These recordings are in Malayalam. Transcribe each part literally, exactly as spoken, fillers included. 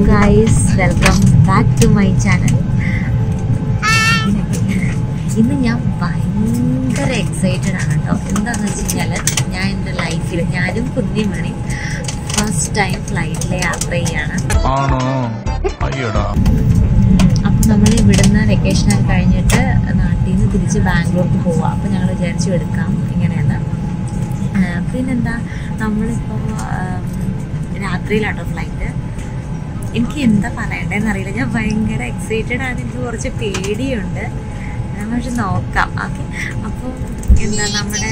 guys, welcome back to my channel. ഇന്ന് ഞാൻ ഭയങ്കര എക്സൈറ്റഡ് ആണ് കേട്ടോ. എന്താണെന്ന് വെച്ച് കഴിഞ്ഞാൽ ഞാൻ എൻ്റെ ലൈഫിൽ ഞാനും കുഞ്ഞിമണി ഫസ്റ്റ് ടൈം ഫ്ലൈറ്റിൽ യാത്ര ചെയ്യാണ്. അപ്പം നമ്മൾ ഇവിടുന്ന് വെക്കേഷനൊക്കെ കഴിഞ്ഞിട്ട് നാട്ടിൽ നിന്ന് തിരിച്ച് ബാംഗ്ലൂർക്ക് പോവാം. അപ്പം ഞങ്ങൾ വിചാരിച്ചു എടുക്കാം ഇങ്ങനെയാണ്. പിന്നെന്താ, നമ്മളിപ്പോൾ രാത്രിയിലാട്ടോ ഫ്ലൈറ്റ്. എനിക്ക് എന്താ പറയണ്ടേന്ന് അറിയില്ല. ഞാൻ ഭയങ്കര എക്സൈറ്റഡ് ആണ്. എനിക്ക് കുറച്ച് പേടിയുണ്ട്. പക്ഷെ നോക്കാം. ഓക്കെ, അപ്പോൾ എന്താ നമ്മുടെ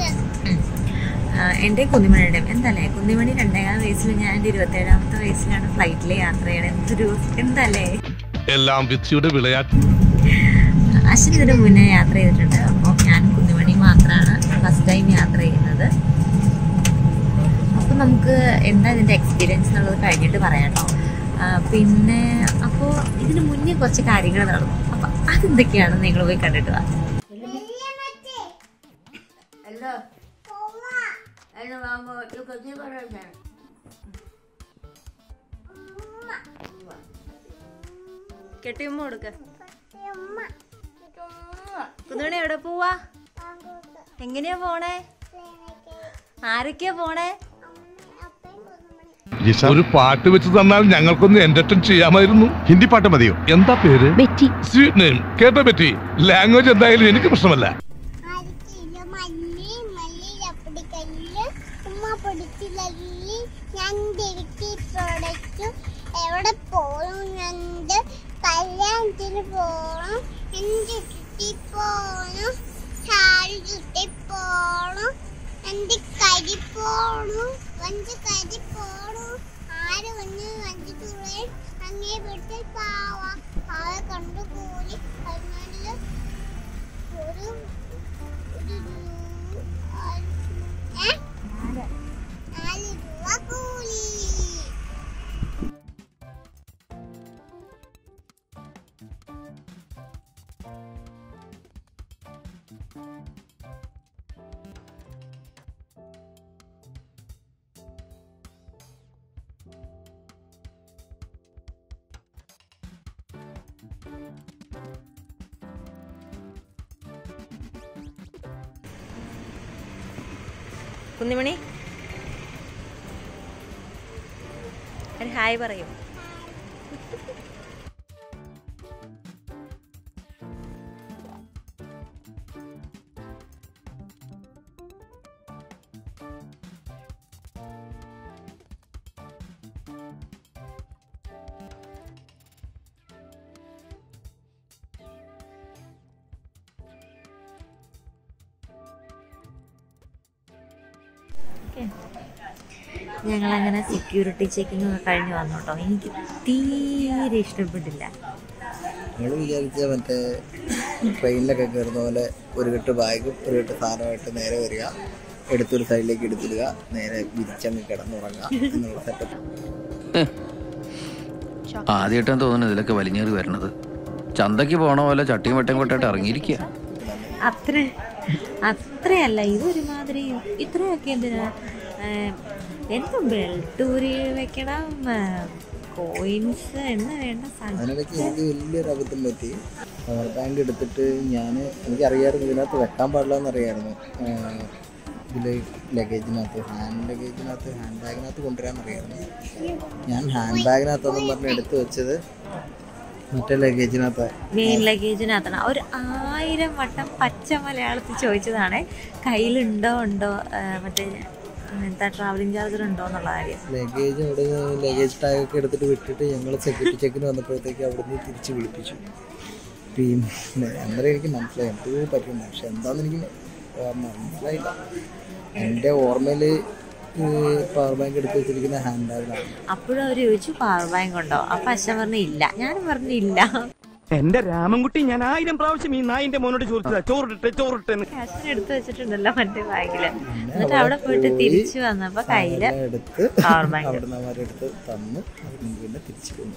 എൻ്റെ കുഞ്ഞിമണിയുടെയും എന്തല്ലേ കുഞ്ഞിമണി രണ്ടേകാൽ വയസ്സിൽ, ഞാൻ എൻ്റെ ഇരുപത്തേഴാമത്തെ വയസ്സിലാണ് ഫ്ലൈറ്റിൽ യാത്ര ചെയ്യണത്. എന്തൊരു എന്തല്ലേ എല്ലാം വിധിയുടെ വിളയാട്ട്. അശ്വിൻ ഇതിന് മുന്നേ യാത്ര ചെയ്തിട്ടുണ്ട്. അപ്പോൾ ഞാൻ കുഞ്ഞിമണി മാത്രമാണ് ഫസ്റ്റ് ടൈം യാത്ര ചെയ്യുന്നത്. അപ്പോൾ നമുക്ക് എന്താ ഇതിൻ്റെ എക്സ്പീരിയൻസ് എന്നുള്ളത് കഴിഞ്ഞിട്ട് പറയാം കേട്ടോ. പിന്നെ അപ്പോൾ ഇതിന് മുന്നേ കുറച്ച് കാര്യങ്ങൾ നടന്നു. അപ്പം അതെന്തൊക്കെയാണെന്ന് നിങ്ങൾ പോയി കണ്ടിട്ട് വാ. കെട്ടിയമ്മ കൊടുക്ക. കുഞ്ഞുമണി എവിടെ പോവാ? എങ്ങനെയാ പോണേ? ആരൊക്കെയാ പോണേ? ഒരു പാട്ട് വെച്ച് തന്നാൽ ഞങ്ങൾക്കൊന്ന് എന്റർടൈൻ ചെയ്യാമായിരുന്നു. ഹിന്ദി പാട്ട് മതിയോ? എന്താ പേര്? ബെറ്റി. Sweet name. കേട്ടോ ബെറ്റി, ലാംഗ്വേജ് എന്തായാലും എനിക്ക് പ്രശ്നമല്ല. എവിടെ പോകണം? കല്യാണത്തിന് പോകണം, എന്റെ ചുറ്റി പോകണം, ചാരി ചുറ്റി പോകണം, എന്റെ കരി പോകണം, വഞ്ചി കരി പോകണം. ആര് വന്ന് വഞ്ചിട്ടുള്ളേ അങ്ങേ വീട്ടിൽ പാവാ ആളെ കണ്ടുകൂടി അതിനാല് ഒരു നാല് രൂപ കൂലി. കുഞ്ഞിമണി ഒരു ഹായ് പറയൂ. ഞങ്ങളങ്ങനെ സെക്യൂരിറ്റി ചെക്കിംഗ് ഒക്കെ കഴിഞ്ഞ് വന്നു കേട്ടോ. എനിക്ക് തീരെ ഇഷ്ടപ്പെട്ടില്ല. ഞങ്ങൾ വിചാരിച്ച മറ്റേ ട്രെയിനിലൊക്കെ കയറുന്ന പോലെ ഒരു കെട്ട് ബാഗും ഒരു കെട്ട് സാധനമായിട്ട് നേരെ വരിക, എടുത്തൊരു സൈഡിലേക്ക് എടുത്തിടുക, നേരെ വിരിച്ചങ്ങ് കിടന്നുറങ്ങുക എന്നുള്ള സെറ്റപ്പ്. ആദ്യമായിട്ടാണ് തോന്നുന്നത് ഇതിലൊക്കെ വലിഞ്ഞേറി വരണത്. ചന്തയ്ക്ക് പോണ പോലെ ചട്ടിയും വട്ടയും കൊട്ടായിട്ട് ഇറങ്ങിയിരിക്കുക. അത്ര അത്രയല്ല, ഇതൊരുമാതിരി ഇത്രയൊക്കെ എന്തിനാ? എന്തും ബെൽറ്റൂരി വെക്കണം, കോയിൻസ് എന്ന് വേണ്ട സാധനം. അതിനിടയ്ക്ക് എനിക്ക് വലിയൊരു അബദ്ധം പറ്റി. പവർ ബാങ്ക് എടുത്തിട്ട് ഞാൻ എനിക്കറിയാമായിരുന്നു ഇതിനകത്ത് വെക്കാൻ പാടില്ല എന്നറിയായിരുന്നു. ഇതിൽ ലഗേജിനകത്ത് ഹാൻഡ് ലഗേജിനകത്ത് ഹാൻഡ് ബാഗിനകത്ത് കൊണ്ടുവരാമെന്നറിയായിരുന്നു. ഞാൻ ഹാൻഡ് ബാഗിനകത്തൊന്നും പറഞ്ഞ് എടുത്തു വെച്ചത് മറ്റേ ലഗേജിനകത്ത് മെയിൻ ലഗേജിനകത്താണ്. ഒരു ആയിരം വട്ടം പച്ച മലയാളത്തിൽ ചോദിച്ചതാണ് കയ്യിലുണ്ടോ ഉണ്ടോ മറ്റേ എന്താ ട്രാവലിംഗ് ചാർജർ ഉണ്ടോ എന്നുള്ള കാര്യം. ലഗേജ് അവിടെ ലഗേജ് ടാഗൊക്കെ എടുത്തിട്ട് വിട്ടിട്ട് ഞങ്ങൾ സെക്യൂരിറ്റി ചെക്കിന് വന്നപ്പോഴത്തേക്ക് അവിടെ നിന്ന് തിരിച്ച് വിളിപ്പിച്ചു. പിന്നെ അന്നേരം എനിക്ക് മനസ്സിലായി എന്തോ പറ്റുന്നു. പക്ഷെ എന്താണെന്ന് എനിക്ക് മനസ്സിലായില്ല. എൻ്റെ ഓർമ്മയിൽ പവർ ബാങ്ക് എടുത്ത് വെച്ചിരിക്കുന്ന ഹാൻഡ് ബാഗാണ്. അപ്പോഴും അവർ ചോദിച്ചു പവർ ബാങ്ക് ഉണ്ടോ? അപ്പം അച്ഛൻ പറഞ്ഞു ഇല്ല. ഞാനും പറഞ്ഞില്ല. എന്റെ രാമൻകുട്ടി, ഞാൻ ആയിരം പ്രാവശ്യം ഈ നായിന്റെ മോനോട് ചോദിച്ചതാ ചോറിട്ടെ ചോറിട്ടെ. ക്യാഷിന് എടുത്ത് വെച്ചിട്ടുണ്ടല്ലോ മറ്റേ ബാഗില്. എന്നിട്ട് അവിടെ പോയിട്ട് തിരിച്ചു വന്നപ്പോ കയ്യില് പവർ ബാങ്ക് എടുത്ത് തന്നു. പിന്നെ തിരിച്ചു പോന്നു.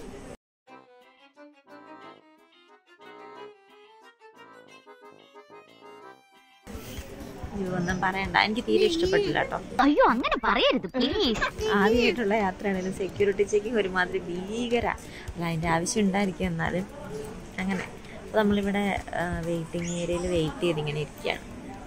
ഒന്നും പറയണ്ട, എനിക്ക് തീരെ ഇഷ്ടപ്പെട്ടില്ല കേട്ടോ. അയ്യോ അങ്ങനെ പറയരുത് പ്ലീസ്. ആദ്യമായിട്ടുള്ള യാത്രയാണെങ്കിലും സെക്യൂരിറ്റി ചെക്കിങ് ഒരുമാതിരി ഭീകര. അല്ല അതിൻ്റെ ആവശ്യം ഉണ്ടായിരിക്കും, എന്നാലും അങ്ങനെ. അപ്പോൾ നമ്മളിവിടെ വെയിറ്റിംഗ് ഏരിയയിൽ വെയിറ്റ് ചെയ്ത് ഇങ്ങനെ ഇരിക്കുകയാണ്.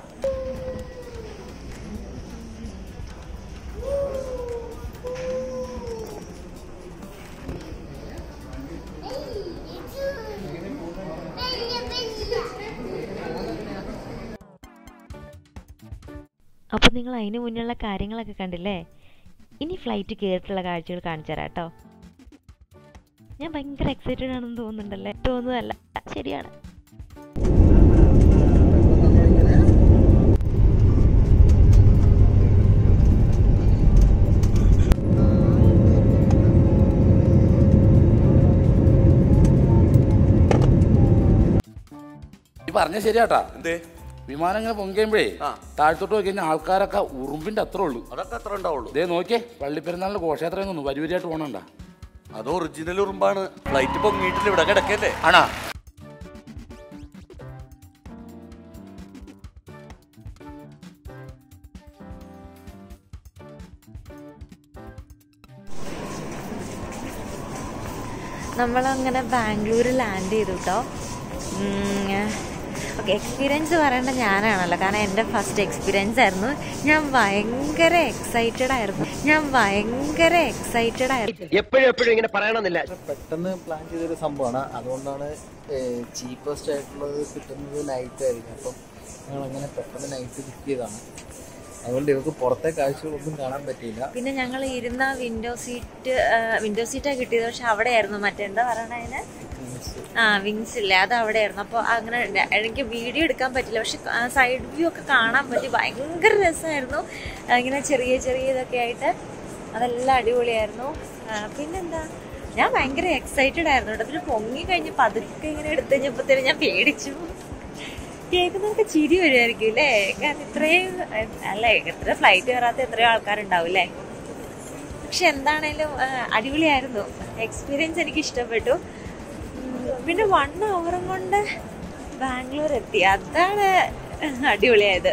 അപ്പോൾ നിങ്ങൾ അതിന് മുന്നുള്ള കാര്യങ്ങളൊക്കെ കണ്ടില്ലേ? ഇനി ഫ്ലൈറ്റ് കയറിയിട്ടുള്ള കാഴ്ചകൾ കാണിച്ചു തരാം കേട്ടോ. ഞാൻ ഭയങ്കര എക്സൈറ്റഡ് ആണെന്ന് തോന്നുന്നുണ്ടല്ലേ? തോന്നുന്നതല്ല, ശരിയാണ്. പറഞ്ഞ ശരിയാട്ടാ. എന്തേ വിമാനങ്ങൾ പൊങ്ങിക്കുമ്പോഴേ താഴ്ത്തോട്ട് നോക്കി കഴിഞ്ഞാൽ ആൾക്കാരൊക്കെ ഉറുമ്പിന്റെ അത്ര ഉള്ളൂ. അതൊക്കെ അത്ര ഉണ്ടാവുള്ളൂ. ഇതേ നോക്കിയേ, പള്ളിപ്പെരുന്നാളിന് ഘോഷയാത്രയിൽ നിന്ന് വരി വരിയായിട്ട് പോകണണ്ട. അത് ഒറിജിനൽ ഉറുമ്പാണ്. ഫ്ലൈറ്റ് പൊങ്ങിയിട്ടില്ല, ഇവിടെ കിടക്കല്ലേ. ആണാ? നമ്മളങ്ങനെ ബാംഗ്ലൂർ ലാൻഡ് ചെയ്തു കേട്ടോ. ഓക്കെ, എക്സ്പീരിയൻസ് പറയേണ്ട ഞാനാണല്ലോ, കാരണം എൻ്റെ ഫസ്റ്റ് എക്സ്പീരിയൻസ് ആയിരുന്നു. ഞാൻ ഭയങ്കര എക്സൈറ്റഡ് ആയിരുന്നു ഞാൻ ഭയങ്കര എക്സൈറ്റഡ് ആയിരുന്നു എപ്പോഴും എപ്പോഴും ഇങ്ങനെ പറയണമെന്നില്ല. പെട്ടെന്ന് പ്ലാൻ ചെയ്തൊരു സംഭവമാണ്. അതുകൊണ്ടാണ് ചീപ്പസ്റ്റ് ആയിട്ടുള്ളത് കിട്ടുന്നത് നൈറ്റ് ആയിരിക്കും. അപ്പം ഞങ്ങൾ അങ്ങനെ പെട്ടെന്ന് നൈറ്റ് ബുക്ക് ചെയ്തതാണ്. അതുകൊണ്ട് ഇവർക്ക് പുറത്തെ കാഴ്ചകളൊന്നും കാണാൻ പറ്റിയില്ല. പിന്നെ ഞങ്ങൾ ഇരുന്ന വിൻഡോ സീറ്റ് വിൻഡോ സീറ്റാണ് കിട്ടിയത്. പക്ഷെ അവിടെ ആയിരുന്നു മറ്റേ എന്താ പറയണ അതിന്, ആ വിങ്സ് ഇല്ലേ, അത് അവിടെ ആയിരുന്നു. അപ്പോൾ അങ്ങനെ എനിക്ക് വീഡിയോ എടുക്കാൻ പറ്റില്ല, പക്ഷെ സൈഡ് വ്യൂ ഒക്കെ കാണാൻ പറ്റി. ഭയങ്കര രസമായിരുന്നു, ഇങ്ങനെ ചെറിയ ചെറിയ ഇതൊക്കെ ആയിട്ട്. അതെല്ലാം അടിപൊളിയായിരുന്നു. പിന്നെന്താ, ഞാൻ ഭയങ്കര എക്സൈറ്റഡ് ആയിരുന്നു കേട്ടോ. പിന്നെ പൊങ്ങി കഴിഞ്ഞ് പതുക്കെ ഇങ്ങനെ എടുത്തു കഴിഞ്ഞപ്പോഴത്തേനും ഞാൻ പേടിച്ചു. കേൾക്കുന്നവർക്ക് ചിരി വരുമായിരിക്കും അല്ലേ? കാരണം ഇത്രയും അല്ലേ, എത്ര ഫ്ലൈറ്റ് കയറാത്ത എത്രയോ ആൾക്കാരുണ്ടാവും അല്ലേ? പക്ഷെ എന്താണേലും അടിപൊളിയായിരുന്നു. എക്സ്പീരിയൻസ് എനിക്ക് ഇഷ്ടപ്പെട്ടു. പിന്നെ വൺ അവറും കൊണ്ട് ബാംഗ്ലൂർ എത്തി, അതാണ് അടിപൊളിയായത്.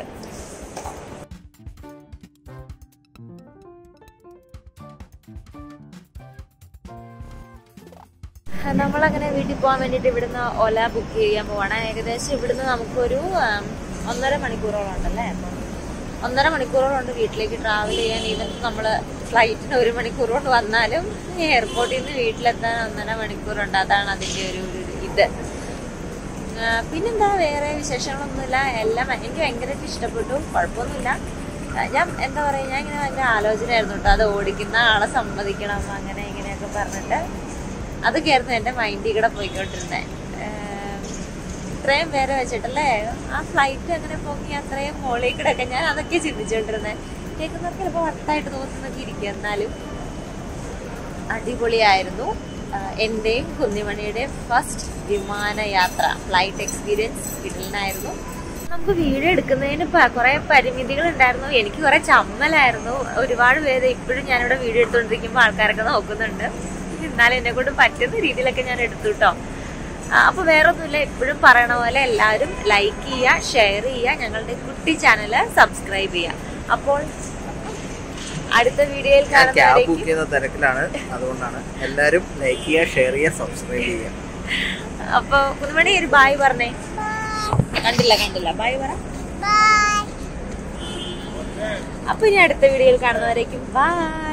നമ്മളങ്ങനെ വീട്ടിൽ പോകാൻ വേണ്ടിയിട്ട് ഇവിടുന്ന് ഓല ബുക്ക് ചെയ്യാൻ പോവാണ്. ഏകദേശം ഇവിടുന്ന് നമുക്കൊരു ഒന്നര മണിക്കൂറോളം ഉണ്ടല്ലേ. അപ്പം ഒന്നര മണിക്കൂറോളം ഉണ്ട് വീട്ടിലേക്ക് ട്രാവൽ ചെയ്യാൻ. ഈവൻ നമ്മൾ ഫ്ലൈറ്റിന് ഒരു മണിക്കൂർ കൊണ്ട് വന്നാലും എയർപോർട്ടിൽ നിന്ന് വീട്ടിലെത്താൻ ഒന്നര മണിക്കൂറുണ്ട്. അതാണ് അതിൻ്റെ ഒരു ഇത്. പിന്നെന്താ, വേറെ വിശേഷങ്ങളൊന്നുമില്ല. എല്ലാം എനിക്ക് ഭയങ്കരമായിട്ട് ഇഷ്ടപ്പെട്ടു, കുഴപ്പമൊന്നുമില്ല. ഞാൻ എന്താ പറയുക, ഞാൻ ഇങ്ങനെ ഭയങ്കര ആലോചനയായിരുന്നു കേട്ടോ. അത് ഓടിക്കുന്ന ആളെ സമ്മതിക്കണം, അങ്ങനെ ഇങ്ങനെയൊക്കെ പറഞ്ഞിട്ട് അതൊക്കെയായിരുന്നു എൻ്റെ മൈൻഡിൽ കൂടെ പോയിക്കൊണ്ടിരുന്നത്. ഇത്രയും പേരെ വെച്ചിട്ടല്ലേ ആ ഫ്ലൈറ്റ് അങ്ങനെ പൊങ്ങി അത്രയും മോളിൽ കൂടെയൊക്കെ ഞാൻ അതൊക്കെ ചിന്തിച്ചുകൊണ്ടിരുന്നത്. കേൾക്കുന്നവർക്ക് ചിലപ്പോൾ വട്ടായിട്ട് തോന്നുന്നൊക്കെ ഇരിക്കും, എന്നാലും അടിപൊളിയായിരുന്നു. എൻ്റെയും കുഞ്ഞുമണിയുടെയും ഫസ്റ്റ് വിമാനയാത്ര ഫ്ലൈറ്റ് എക്സ്പീരിയൻസ് കിടലിനായിരുന്നു. നമുക്ക് വീഡിയോ എടുക്കുന്നതിന് കുറേ പരിമിതികൾ ഉണ്ടായിരുന്നു. എനിക്ക് കുറേ ചമ്മലായിരുന്നു. ഒരുപാട് പേര് ഇപ്പോഴും ഞാനിവിടെ വീഡിയോ എടുത്തുകൊണ്ടിരിക്കുമ്പോൾ ആൾക്കാരൊക്കെ നോക്കുന്നുണ്ട്. എന്നാലും എന്നെ കൊണ്ട് പറ്റുന്ന രീതിയിലൊക്കെ ഞാൻ എടുത്തു കേട്ടോ. അപ്പോൾ വേറെ ഒന്നുമില്ല, എപ്പോഴും പറയണ പോലെ എല്ലാവരും ലൈക്ക് ചെയ്യുക, ഷെയർ ചെയ്യുക, ഞങ്ങളുടെ കുട്ടി ചാനൽ സബ്സ്ക്രൈബ് ചെയ്യുക. അപ്പോൾ അടുത്ത വീഡിയോയിൽ കാണുന്ന തിരക്കിലാണ്, അതുകൊണ്ടാണ്. എല്ലാവരും ലൈക്ക് ചെയ്യുക, ഷെയർ ചെയ്യുക, സബ്സ്ക്രൈബ് ചെയ്യുക. അപ്പൊ കുഞ്ഞുമണി ഒരു ബായ് പറഞ്ഞേ. കണ്ടില്ല കണ്ടില്ല ബായ് പറ. അപ്പൊ ഇനി അടുത്ത വീഡിയോയിൽ കാണുന്നവരേക്കും ബായ്.